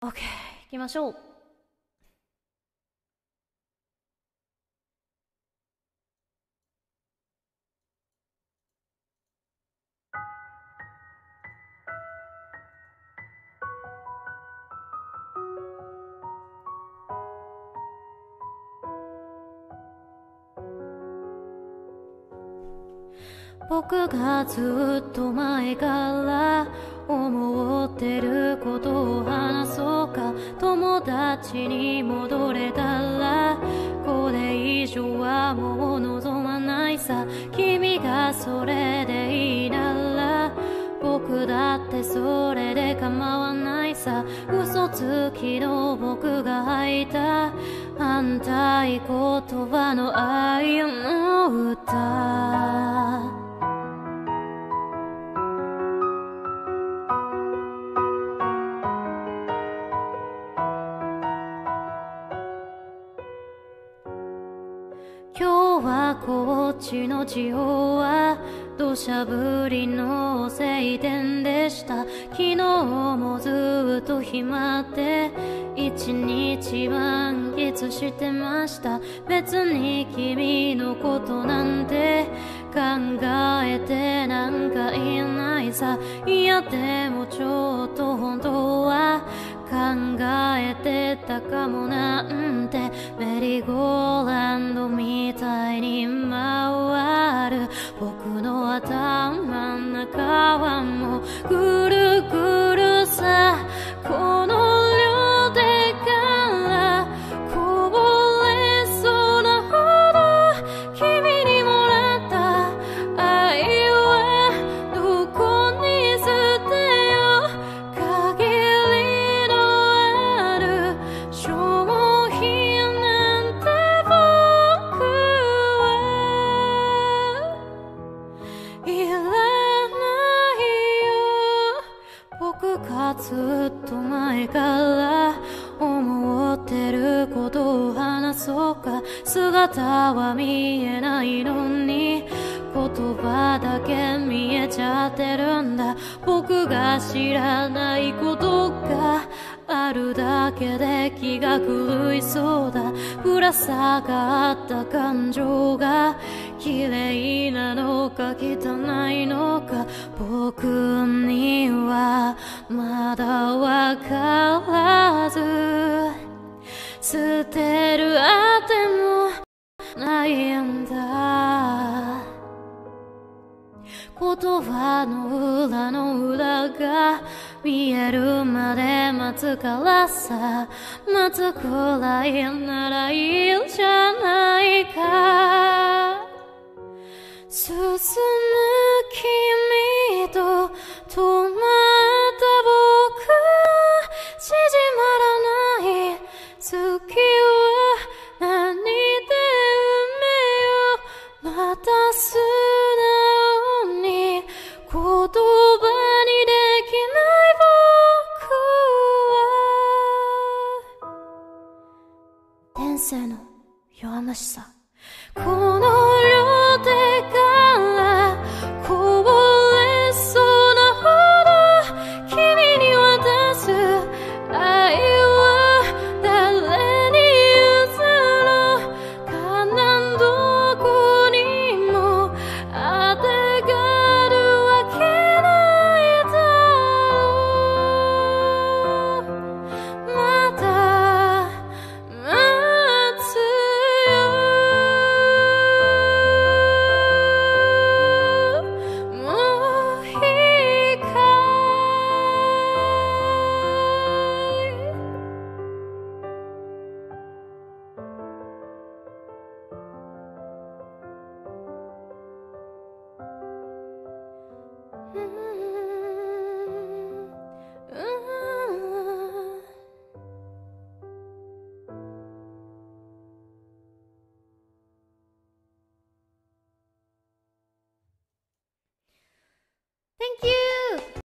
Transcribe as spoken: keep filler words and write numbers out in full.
オッケー、行きましょう。僕がずっと前から思ってることを話そうか。友達に戻れたらこれ以上はもう望まないさ。君がそれでいいなら僕だってそれで構わないさ。嘘つきの僕が吐いた反対言葉の愛の歌。今日はこっちの地方は土砂降りの晴天でした。昨日もずっと暇で一日満喫してました。別に君のことなんて考えてなんかいないさ。いやでもちょっと本当は考えてたかもなんて。メリーゴーランドみたいに回る僕の頭の中はもうぐるぐるさ。この両手からこぼれそうなほど君にもらった愛はどこに捨てよう。限りのある消耗品なんて僕はいらないよ。僕がずっと前から思ってることを話そうか。姿は見えないのに言葉だけ見えちゃってるんだ。僕が知らないことがあるだけで気が狂いそうだ。ぶら下がった感情が綺麗なのか汚いのか僕にはまだわからず、捨てるあてもないんだ。言葉の裏の裏が見えるまで待つからさ。待つくらいならいいじゃないか。進む君と止まった僕、縮まらない月は何で埋めよう。また素直に言葉にできない僕は天性の弱虫さ。この